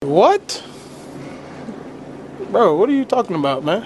What? Bro, what are you talking about, man?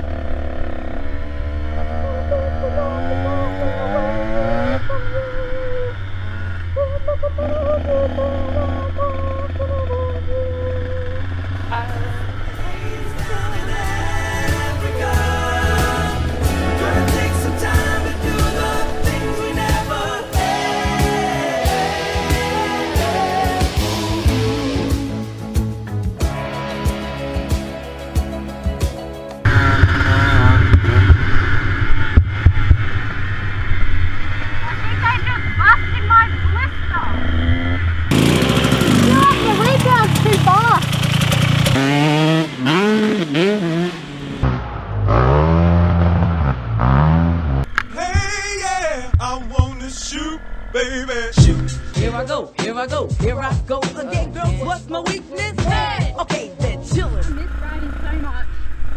Here I go again, girls. What's my weakness? Hey! Okay, then chillin'. I miss riding so much.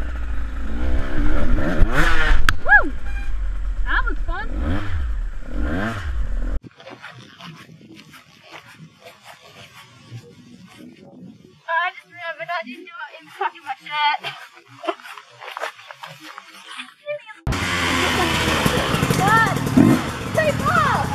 Woo! That was fun. I just remembered I didn't do it in fucking my shirt. What? Stay fast!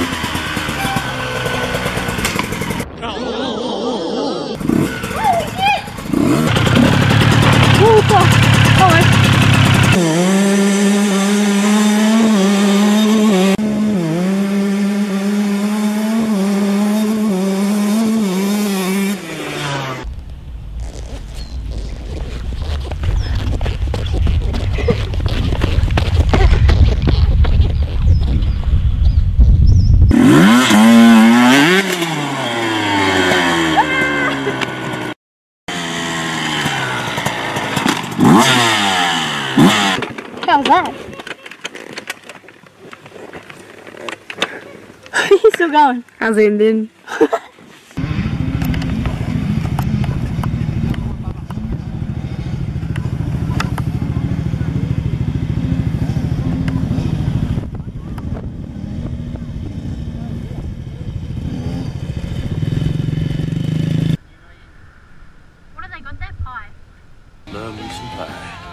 How's that? He's still going. I zoomed in. What have they got there? Pie. Love me some pie.